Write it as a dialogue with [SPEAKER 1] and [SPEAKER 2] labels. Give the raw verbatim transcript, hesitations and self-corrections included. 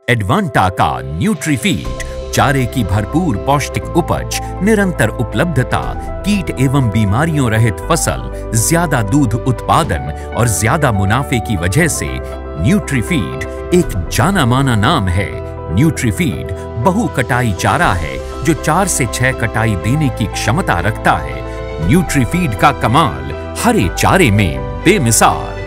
[SPEAKER 1] Advanta का न्यूट्रीफीड, चारे की भरपूर पौष्टिक उपज, निरंतर उपलब्धता, कीट एवं बीमारियों रहित फसल, ज्यादा दूध उत्पादन और ज्यादा मुनाफे की वजह से न्यूट्रीफीड एक जाना माना नाम है। न्यूट्रीफीड बहु कटाई चारा है जो चार से छह कटाई देने की क्षमता रखता है। न्यूट्रीफीड का कमाल हरे चारे में बेमिसाल।